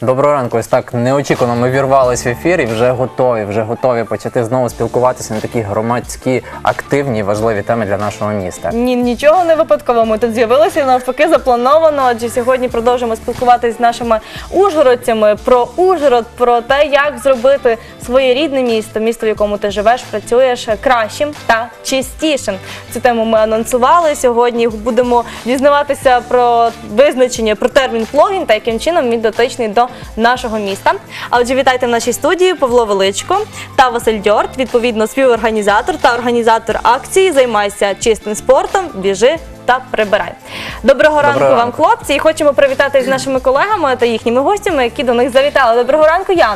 Доброго ранку. Ось так неочікувано ми вірвались в ефір і вже готові почати знову спілкуватися на такі громадські, активні, важливі теми для нашого міста. Ні, нічого не випадково. Ми тут з'явилися, навпаки, заплановано, адже сьогодні продовжимо спілкуватися з нашими ужгородцями про Ужгород, про те, як зробити своє рідне місто, місто, в якому ти живеш, працюєш, кращим та чистішим. Цю тему ми анонсували. Сьогодні будемо дізнаватися про визначення, про термін плогін та яким чином він дотичний до нашого міста. А отже, вітайте в нашій студії Павло Величко та Василь Дьорт, відповідно співорганізатор та організатор акції «Займайся чистим спортом, біжи та прибирай». Доброго ранку вам, хлопці, і хочемо привітати з нашими колегами та їхніми гостями, які до них завітали. Доброго ранку, Яна.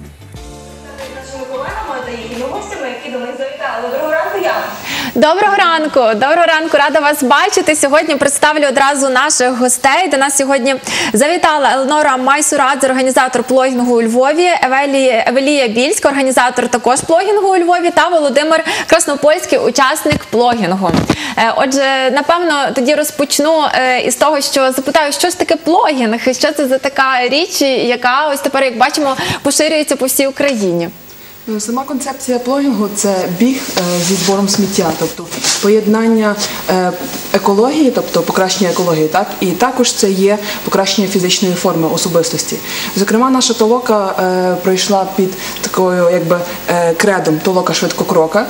Доброго ранку, рада вас бачити. Сьогодні представлю одразу наших гостей. До нас сьогодні завітала Елнора Майсурадзе, організатор плогінгу у Львові, Евелія Більська, організатор також плогінгу у Львові, та Володимир Краснопольський, учасник плогінгу. Отже, напевно, тоді розпочну із того, що запитаю, що ж таке плогінг, що це за така річ, яка ось тепер, як бачимо, поширюється по всій Україні. Сама концепція плогінгу – це біг зі збором сміття, тобто поєднання екології, тобто покращення екології, так? І також це є покращення фізичної форми особистості. Зокрема, наша толока пройшла під такою кредом «Толока швидкокрока».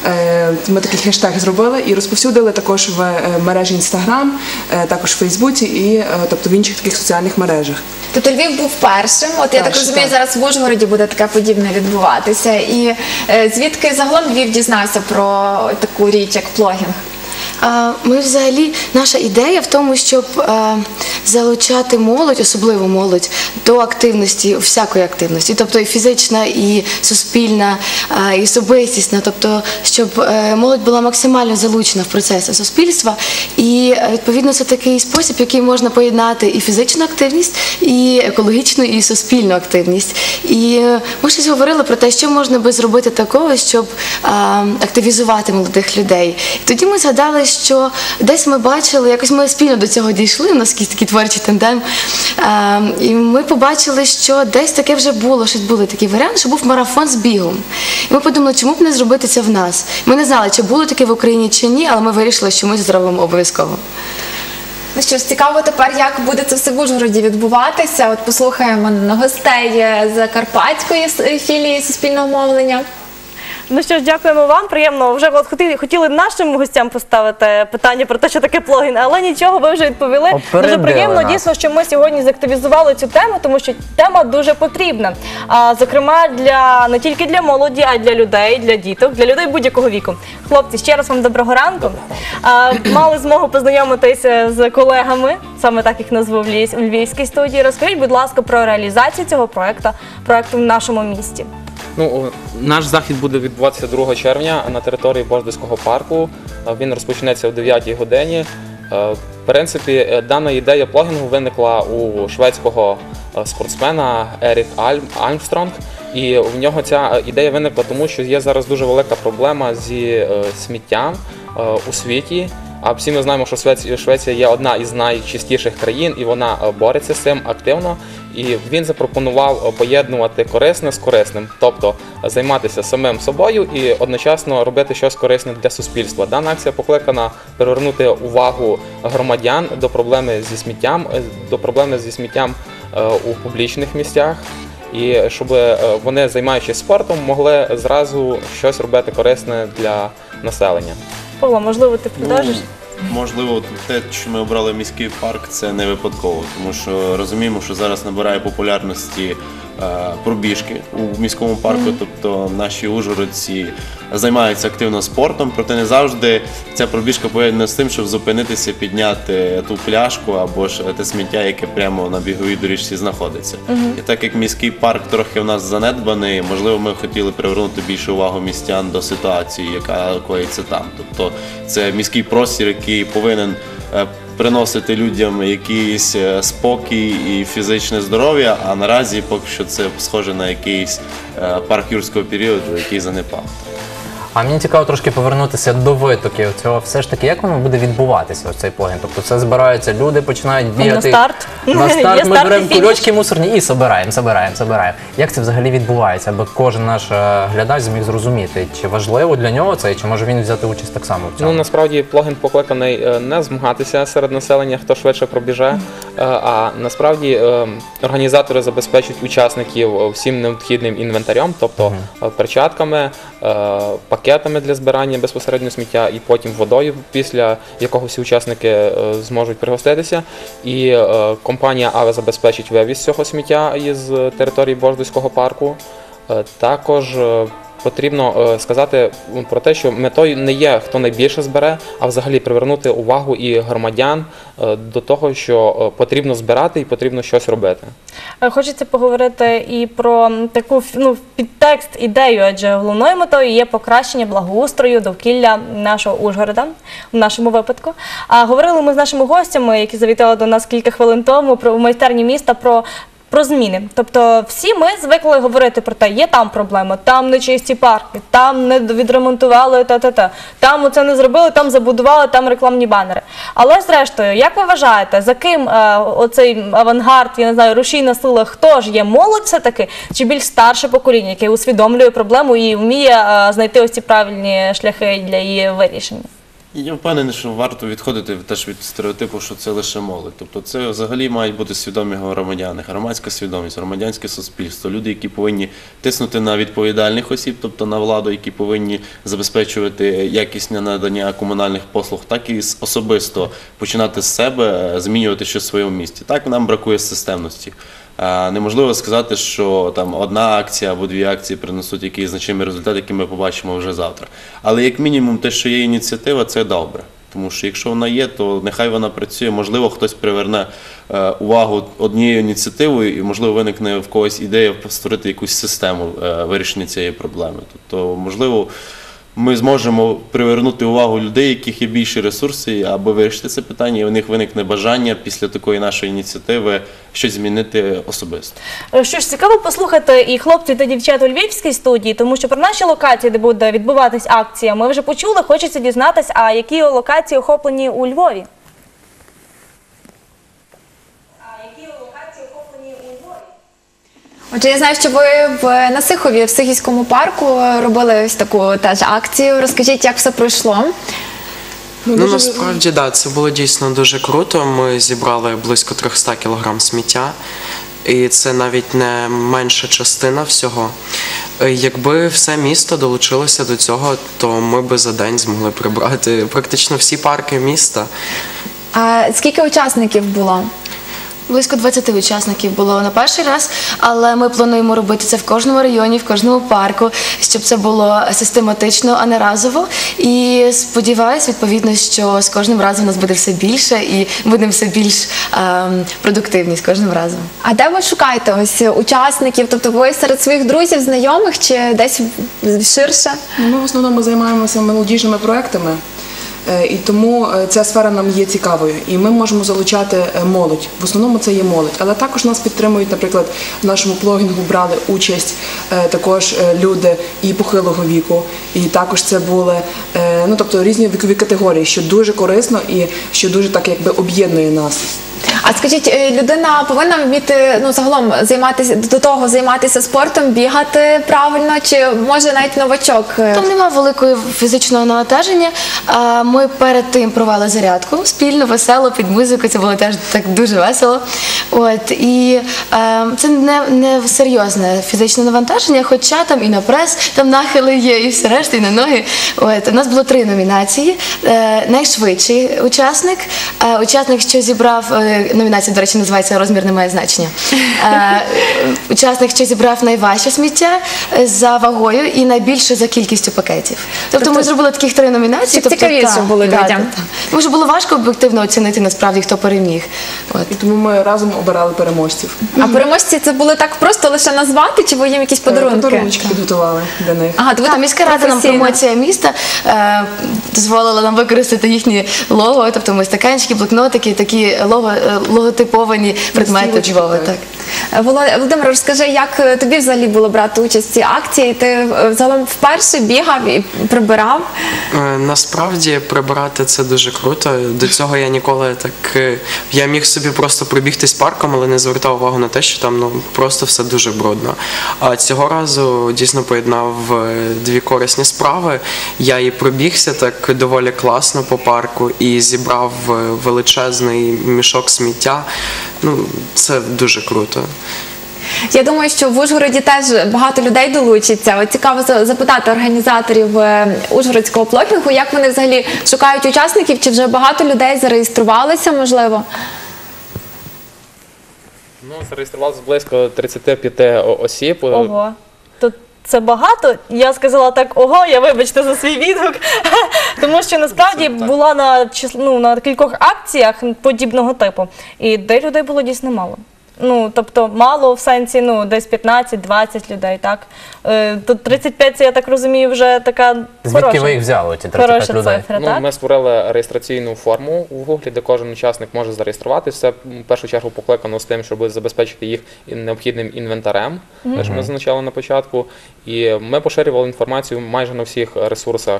Ми такий хештег зробили і розповсюдили також в мережі Instagram, також в Фейсбуці і тобто в інших таких соціальних мережах. Тобто Львів був першим, от я так розумію, зараз в Ужгороді буде таке подібне відбуватися. І звідки загалом Львів дізнався про таку річ, як плогінг? Ми взагалі, наша ідея в тому, щоб залучати молодь, особливо молодь, до активності, всякої активності, тобто і фізична, і суспільна, і особистісна, тобто щоб молодь була максимально залучена в процеси суспільства. І відповідно це такий спосіб, який можна поєднати і фізичну активність, і екологічну, і суспільну активність. І ми щось говорили про те, що можна би зробити такого, щоб активізувати молодих людей. І тоді ми згадали, що десь ми бачили, якось ми спільно до цього дійшли, у нас якийсь такий творчий тандем, і ми побачили, що десь таке вже було, щось був такий варіант, що був марафон з бігом. І ми подумали, чому б не зробити це в нас. Ми не знали, чи було таке в Україні, чи ні, але ми вирішили, що ми це зробимо обов'язково. Ну що ж, цікаво тепер, як буде це все в Ужгороді відбуватися. От послухаємо гостей з Карпатської філії Суспільного мовлення. Ну що ж, дякуємо вам. Приємно. Вже хотіли нашим гостям поставити питання про те, що таке плогін, але нічого, ви вже відповіли. Дуже приємно, дійсно, що ми сьогодні заактивізували цю тему, тому що тема дуже потрібна. Зокрема, не тільки для молоді, а й для людей, для діток, для людей будь-якого віку. Хлопці, ще раз вам доброго ранку. Мали змогу познайомитися з колегами, саме так їх назву в Львівській студії. Розкажіть, будь ласка, про реалізацію цього проєкту в нашому місті. Наш захід буде відбуватися 2 червня на території Бождеського парку. Він розпочнеться о 9-й годині. В принципі, дана ідея плогінгу виникла у шведського спортсмена Ерік Альмстронг. І в нього ця ідея виникла тому, що є зараз дуже велика проблема зі сміттям у світі. А всі ми знаємо, що Швеція є одна із найчистіших країн, і вона бореться з цим активно. І він запропонував поєднувати корисне з корисним, тобто займатися самим собою і одночасно робити щось корисне для суспільства. Дана акція покликана привернути увагу громадян до проблеми зі сміттям у публічних місцях. І щоб вони, займаючись спортом, могли зразу щось робити корисне для населення. Павло, можливо, ти продовжиш? Можливо, те, що ми обрали міський парк, це не випадково, тому що розуміємо, що зараз набирає популярності пробіжки у міському парку, тобто наші ужгородці займаються активно спортом, проте не завжди ця пробіжка поєднана з тим, щоб зупинитися, підняти ту пляшку або ж те сміття, яке прямо на біговій доріжці знаходиться. І так як міський парк трохи в нас занедбаний, можливо, ми хотіли привернути більше увагу містян до ситуації, яка коїться там. Тобто це міський простір, який повинен приносити людям якийсь спокій і фізичне здоров'я, а наразі поки що це схоже на якийсь парк юрського періоду, який занепав. А мені цікаво трошки повернутися до витоків цього. Все ж таки, як воно буде відбуватися, ось цей плогін? Тобто це збираються люди, починають бігати. На старт? На Є старт ми старт і беремо фініш. кульочки мусорні і собираємо. Як це взагалі відбувається, аби кожен наш глядач зміг зрозуміти, чи важливо для нього це, і чи може він взяти участь так само в цьому? Ну, насправді плогін покликаний не змагатися серед населення, хто швидше пробіже, а насправді організатори забезпечують учасників всім необхідним інвентарем, тобто перчатками, пакетами для збирання безпосередньо сміття і потім водою, після якого всі учасники зможуть пригоститися. І компанія АВЕ забезпечить вивіз цього сміття із території Бождуського парку. Також потрібно сказати про те, що метою не є, хто найбільше збере, а взагалі привернути увагу і громадян до того, що потрібно збирати і потрібно щось робити. Хочеться поговорити і про таку підтекст, ідею, адже головною метою є покращення благоустрою довкілля нашого Ужгорода, в нашому випадку. А говорили ми з нашими гостями, які завітали до нас кілька хвилин тому, в майстерні міста, про зміни. Тобто всі ми звикли говорити про те, є там проблема, там нечисті парки, там не відремонтували там оце не зробили, там забудували, там рекламні банери. Але зрештою, як ви вважаєте, за ким оцей авангард, я не знаю, рушійна сила, хто ж є, молодь все-таки, чи більш старше покоління, яке усвідомлює проблему і вміє знайти ось ці правильні шляхи для її вирішення? Я впевнений, що варто відходити теж від стереотипу, що це лише молодь. Тобто це взагалі мають бути свідомі громадяни, громадська свідомість, громадянське суспільство, люди, які повинні тиснути на відповідальних осіб, тобто на владу, які повинні забезпечувати якісне надання комунальних послуг, так і особисто починати з себе, змінювати щось в своєму місті. Так нам бракує системності. Неможливо сказати, що там одна акція або дві акції принесуть якийсь значимий результат, який ми побачимо вже завтра. Але як мінімум те, що є ініціатива, це добре. Тому що якщо вона є, то нехай вона працює, можливо, хтось приверне увагу однією ініціативою і, можливо, виникне в когось ідея створити якусь систему вирішення цієї проблеми. Тобто, можливо, ми зможемо привернути увагу людей, яких є більші ресурси, аби вирішити це питання, і у них виникне бажання після такої нашої ініціативи щось змінити особисто. Що ж, цікаво послухати і хлопців та дівчат у Львівській студії, тому що про наші локації, де буде відбуватись акція, ми вже почули, хочеться дізнатись, а які локації охоплені у Львові? Отже, я знаю, що ви на Сихові, в Сихівському парку, робили ось таку теж акцію. Розкажіть, як все пройшло? Ну, насправді, да, це було дійсно дуже круто. Ми зібрали близько 300 кг сміття, і це навіть не менша частина всього. Якби все місто долучилося до цього, то ми би за день змогли прибрати практично всі парки міста. А скільки учасників було? Близько 20 учасників було на перший раз, але ми плануємо робити це в кожному районі, в кожному парку, щоб це було систематично, а не разово. І сподіваюся, відповідно, що з кожним разом у нас буде все більше і будемо все більш продуктивні з кожним разом. А де ви шукаєте ось учасників? Тобто ви серед своїх друзів, знайомих чи десь ширше? Ми в основному займаємося молодіжними проектами. І тому ця сфера нам є цікавою. І ми можемо залучати молодь. В основному це є молодь. Але також нас підтримують, наприклад, в нашому плогінгу брали участь також люди і похилого віку. І також це були тобто різні вікові категорії, що дуже корисно і що дуже так якби об'єднує нас. А скажіть, людина повинна вміти загалом займатися спортом, бігати правильно, чи може навіть новачок? Там немає великого фізичного навантаження. Ми перед тим провели зарядку спільно, весело, під музику, це було теж так дуже весело. І це не серйозне фізичне навантаження, хоча там і на прес, там нахили є, і все решта, і на ноги. У нас було 3 номінації. Найшвидший учасник, що зібрав, номінація, до речі, називається «Розмір не має значення». Учасник, що зібрав найважче сміття за вагою і найбільше за кількістю пакетів. Тобто ми зробили таких 3 номінації. Щоб цікавіше було людям. Тому що було важко об'єктивно оцінити насправді, хто переміг. І тому ми разом обирали переможців. А переможці це було так просто лише назвати, чи ви їм якісь подарунки? Подарунки підготували для них. Міська рада нам, промоція міста, дозволила нам використати їхні лого, тобто ми стаканчики, блокнотики, такі логотиповані предмети Львова. Володимир, розкажи, як тобі взагалі було брати участь в цій акції? Ти загалом вперше бігав і прибирав? Насправді прибирати це дуже круто. До цього я ніколи так. Я міг собі просто пробігтись парком, але не звертав увагу на те, що там просто все дуже брудно. А цього разу дійсно поєднав дві корисні справи. Я і пробігся так доволі класно по парку і зібрав величезний мішок сміття. Це дуже круто. Я думаю, що в Ужгороді теж багато людей долучиться. От цікаво запитати організаторів ужгородського плогінгу, як вони взагалі шукають учасників, чи вже багато людей зареєструвалися, можливо? Зареєструвалося близько 35 осіб. Ого. Це багато. Я сказала так, ого, вибачте за свій відгук. Тому що насправді була на кількох акціях подібного типу. І де людей було дійсно мало. Тобто мало в сенсі, десь 15-20 людей, так? Тут 35, це, я так розумію, вже така Звідки ви їх взяли, ці 35 людей? Цифра, так? Ми створили реєстраційну форму в Google, де кожен учасник може зареєструватися. Це, в першу чергу, покликано з тим, щоб забезпечити їх необхідним інвентарем, що ми зазначали на початку. І ми поширювали інформацію майже на всіх ресурсах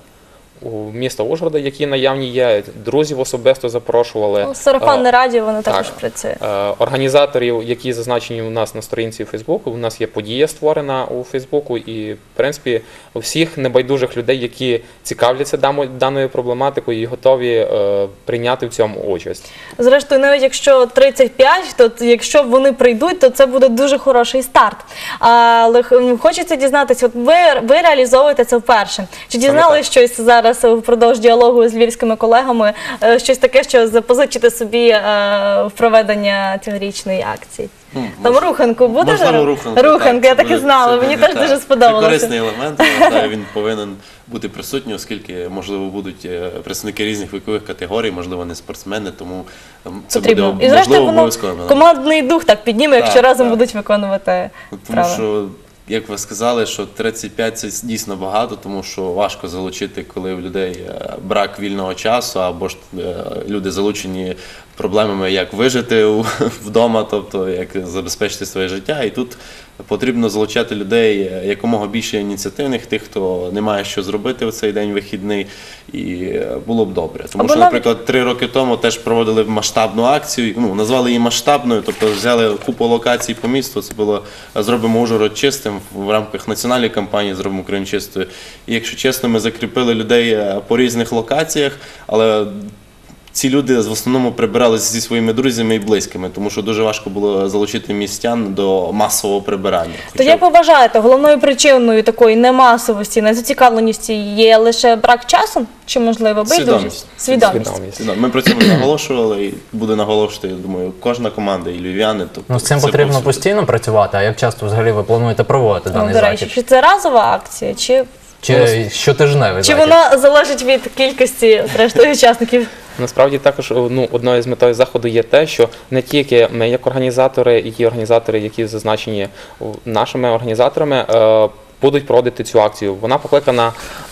у міста Ужгорода, які наявні є, друзів особисто запрошували. Сарафанне радіо, воно також працює. Організаторів, які зазначені у нас на сторінці у Фейсбуку, у нас є подія створена у Фейсбуку, і, в принципі, всіх небайдужих людей, які цікавляться даною проблематикою і готові прийняти в цьому участь. Зрештою, навіть якщо 35, то якщо вони прийдуть, то це буде дуже хороший старт. Але хочеться дізнатися, от ви реалізовуєте це вперше. Чи дізналися щось зараз впродовж діалогу з львівськими колегами, щось таке, що запозичити собі в проведення цьогорічної акції? Там руханку буде? Можливо, Руханку, я так і знала, мені теж дуже сподобалося. Це корисний елемент, я вважаю, він повинен бути присутній, оскільки, можливо, будуть представники різних вікових категорій, можливо, не спортсмени, тому це буде, І зрештою, можливо, воно обов'язково. командний дух так підніме, якщо разом будуть виконувати Тому справи. що, як ви сказали, що 35 – це дійсно багато, тому що важко залучити, коли в людей брак вільного часу, або ж люди залучені проблемами, як вижити вдома, тобто як забезпечити своє життя. І тут потрібно залучати людей якомога більше ініціативних, тих, хто не має що зробити в цей день вихідний, і було б добре. Тому що, наприклад, 3 роки тому теж проводили масштабну акцію, назвали її масштабною, тобто взяли купу локацій по місту, це було «Зробимо Ужгород чистим» в рамках національної кампанії «Зробимо Україну чистою». І, якщо чесно, ми закріпили людей по різних локаціях, але ці люди в основному прибиралися зі своїми друзями і близькими, тому що дуже важко було залучити містян до масового прибирання. То як ви вважаєте, головною причиною такої немасовості, незацікавленості є лише брак часу? Чи, можливо, байдужість? Свідомість. Ми про це наголошували і буде наголошувати, я думаю, кожна команда і львів'яни. З цим потрібно постійно працювати, а як часто взагалі ви плануєте проводити даний захід? До речі, чи це разова акція, чи щотижневий захід? Чи вона залежить від кількості, зрештою, учасників? Насправді також одною з метою заходу є те, що не тільки ми як організатори і ті організатори, які зазначені нашими організаторами, будуть проводити цю акцію. Вона покликана,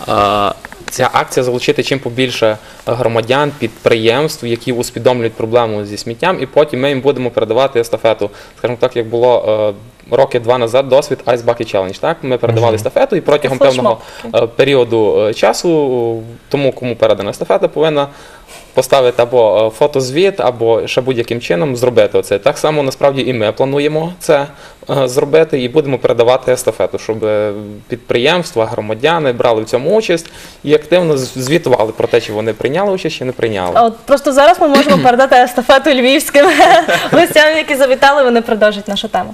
ця акція, залучити чим побільше громадян, підприємств, які усвідомлюють проблему зі сміттям, і потім ми їм будемо передавати естафету. Скажімо так, як було роки 2 назад досвід Ice Bucket Challenge. Так? Ми передавали естафету, і протягом певного періоду часу тому, кому передана естафета, повинна поставити або фотозвіт, або ще будь-яким чином зробити це. Так само, насправді, і ми плануємо це зробити, і будемо передавати естафету, щоб підприємства, громадяни брали в цьому участь і активно звітували про те, чи вони прийняли участь, чи не прийняли. От просто зараз ми можемо передати естафету львівським гостям, які завітали, вони продовжать нашу тему.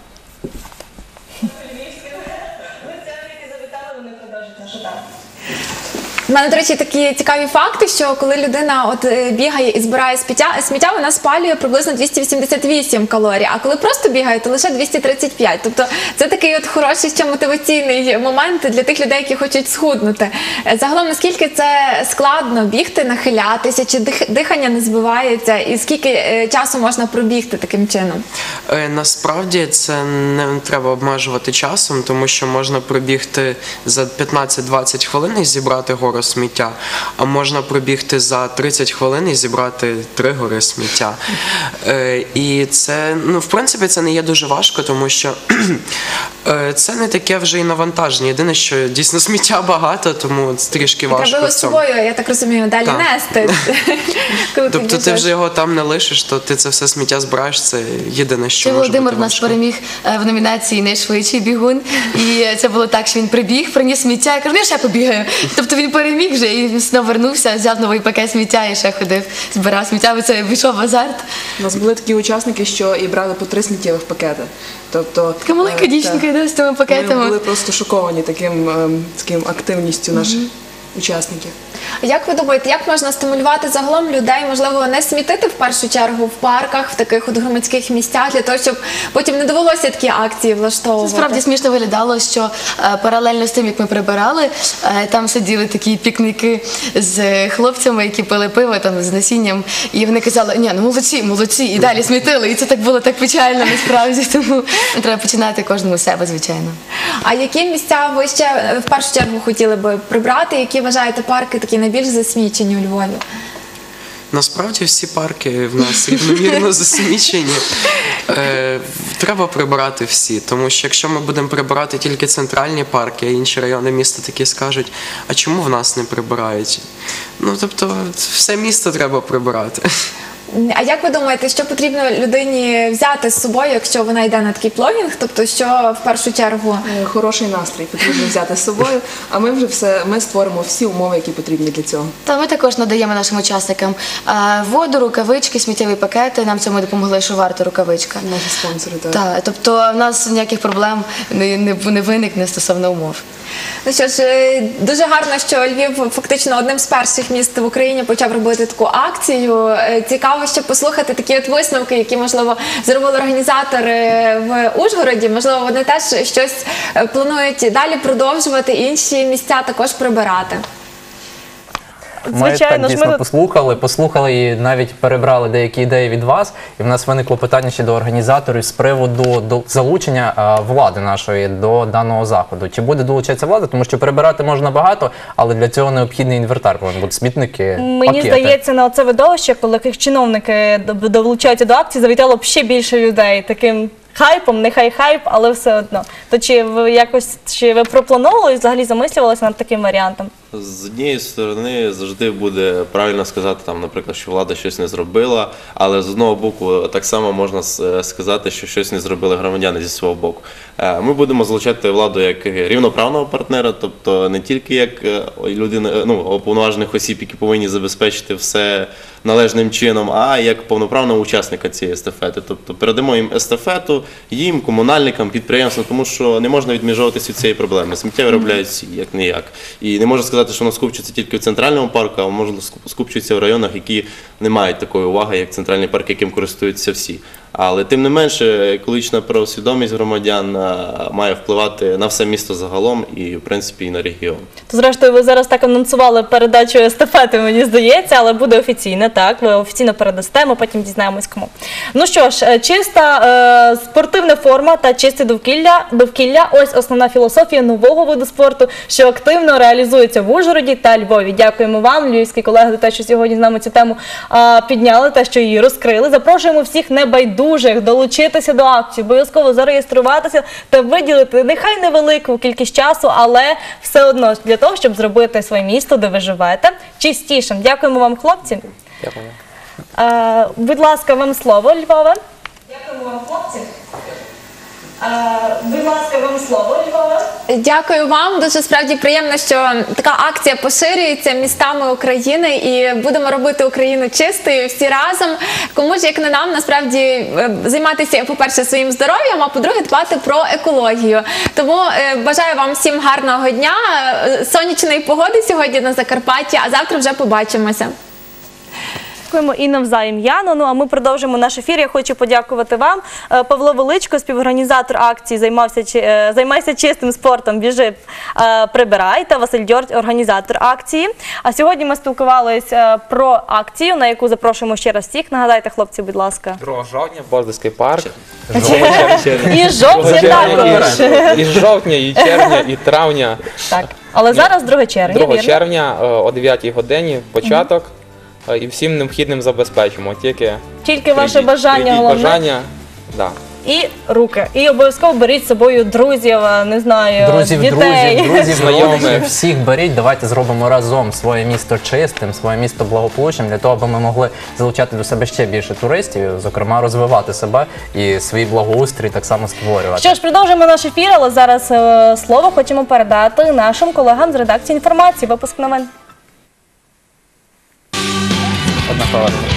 У мене, до речі, такі цікаві факти, що коли людина бігає і збирає сміття, вона спалює приблизно 288 калорій, а коли просто бігає, то лише 235. Тобто це такий хороший ще мотиваційний момент для тих людей, які хочуть схуднути. Загалом, наскільки це складно бігти, нахилятися, чи дихання не збивається, і скільки часу можна пробігти таким чином? Насправді це не треба обмежувати часом, тому що можна пробігти за 15-20 хвилин і зібрати гору гору сміття, а можна пробігти за 30 хвилин і зібрати 3 гори сміття. І це, ну, в принципі, це не є дуже важко, тому що це не таке вже і навантаження. Єдине, що дійсно сміття багато, тому це трішки важко. Треба його в з цьому. собою, я так розумію, далі Так. нести. Коли Тобто ти біжиш. вже його там не лишиш, то ти це все сміття збираєш, це єдине, що Ще може Володимир бути нас важко. переміг в номінації «Найшвидший бігун». І це було так, що він прибіг, приніс сміття. Я кажу, ну я ще побігаю. Тобто він переміг вже і знову вернувся, взяв новий пакет сміття і ще ходив, збирав сміття. Це війшов в азарт. У нас були такі учасники, що і брали по 3 сміттєвих пакети. Тобто, Така маленька дівчинка йде з тими Ми пакетами. були просто шоковані таким активністю наших учасників. Як ви думаєте, як можна стимулювати загалом людей, можливо, не смітити в першу чергу в парках, в таких от громадських місцях, для того, щоб потім не довелося такі акції влаштовувати? Це справді смішно виглядало, що паралельно з тим, як ми прибирали, там сиділи такі пікніки з хлопцями, які пили пиво там з насінням, і вони казали, ні, ну молодці, молодці, і далі смітили. І це так було так печально насправді, тому треба починати кожному з себе, звичайно. А які місця ви ще в першу чергу хотіли би прибрати, які вважаєте парки такі найбільш засмічені у Львові? Насправді всі парки в нас рівномірно засмічені. Треба прибирати всі, тому що якщо ми будемо прибирати тільки центральні парки, а інші райони міста такі скажуть, а чому в нас не прибирають? Ну, тобто, все місто треба прибирати. А як ви думаєте, що потрібно людині взяти з собою, якщо вона йде на такий плогінг? Тобто, що в першу чергу? Хороший настрій потрібно взяти з собою, а ми вже ми створимо всі умови, які потрібні для цього. Та ми також надаємо нашим учасникам воду, рукавички, сміттєві пакети. Нам цьому допомогли, що варто рукавичка. Наші спонсори, так. Так, тобто в нас ніяких проблем не виникне стосовно умов. Ну що ж, дуже гарно, що Львів фактично одним з перших міст в Україні почав робити таку акцію. Цікаво ще послухати такі от висновки, які, можливо, зробили організатори в Ужгороді. Можливо, вони теж щось планують далі продовжувати, інші місця також прибирати. Ми так дійсно послухали і навіть перебрали деякі ідеї від вас. І в нас виникло питання ще до організаторів з приводу залучення влади нашої до даного заходу. Чи буде долучатися влада? Тому що перебирати можна багато, але для цього необхідний інвентар, повинен бути смітники, Мені пакети. здається, на це видовище, коли чиновники долучаються до акції, завітало б ще більше людей таким хайпом, нехай хайп, але все одно. То чи ви проплановували і взагалі замислювалися над таким варіантом? З однієї сторони завжди буде правильно сказати, там, наприклад, що влада щось не зробила, але з одного боку так само можна сказати, що щось не зробили громадяни зі свого боку. Ми будемо залучати владу як рівноправного партнера, тобто не тільки як людина, уповноважених осіб, які повинні забезпечити все належним чином, а як повноправного учасника цієї естафети. Тобто передамо їм естафету, їм, комунальникам, підприємствам, тому що не можна відмежовуватися від цієї проблеми. Сміття виробляють всі, як не як. І не можна сказати, що воно скупчується тільки в центральному парку, а може скупчується в районах, які не мають такої уваги, як центральний парк, яким користуються всі. Але тим не менше, екологічна правосвідомість громадян має впливати на все місто загалом і, в принципі, і на регіон. То, зрештою, ви зараз так анонсували передачу естафети, мені здається, але буде офіційно, так? Ви офіційно передасте, ми потім дізнаємось кому. Ну що ж, чиста спортивна форма та чисте довкілля – ось основна філософія нового виду спорту, що активно реалізується в Ужгороді та Львові. Дякуємо вам, львівські колеги, за те, що сьогодні з нами цю тему підняли, те, що її розкрили. Запрошуємо всіх небайдужих долучитися до акції, обов'язково зареєструватися та виділити нехай невелику кількість часу, але все одно для того, щоб зробити своє місто, де ви живете, чистішим. Дякуємо вам, хлопці. Дякую. Будь ласка, вам слово, Львове. Дякуємо вам, хлопці. Будь ласка, вам слово, Львове. Дякую вам. Дуже справді приємно, що така акція поширюється містами України і будемо робити Україну чистою всі разом. Кому ж, як не нам, насправді займатися, по-перше, своїм здоров'ям, а по-друге, дбати про екологію. Тому бажаю вам всім гарного дня, сонячної погоди сьогодні на Закарпатті, а завтра вже побачимося. Дякуємо і навзаєм, Яно. Ну а ми продовжимо наш ефір. Я хочу подякувати вам. Павло Величко, співорганізатор акції «Займайся чистим спортом, біжи, прибирай» та Василь Дьордь, організатор акції. А сьогодні ми спілкувалися про акцію, на яку запрошуємо ще раз всіх. Нагадайте, хлопці, будь ласка. 2 жовтня, Боздиський парк. І жовтня також. І жовтня, і червня, і травня. Так. Але зараз 2 червня, 2 вірно? червня о 9 годині початок. І всім необхідним забезпечимо. Тільки ваше прийдіть, бажання прийдіть, головне. бажання, да. І руки. І обов'язково беріть з собою друзів, не знаю, дітей. друзів, Знайомих. родичів, всіх беріть. Давайте зробимо разом своє місто чистим, своє місто благополучним, для того, аби ми могли залучати до себе ще більше туристів, зокрема розвивати себе і свій благоустрій так само створювати. Що ж, продовжуємо наш ефір, але зараз слово хочемо передати нашим колегам з редакції інформації. Випуск новин. Одна хвилина.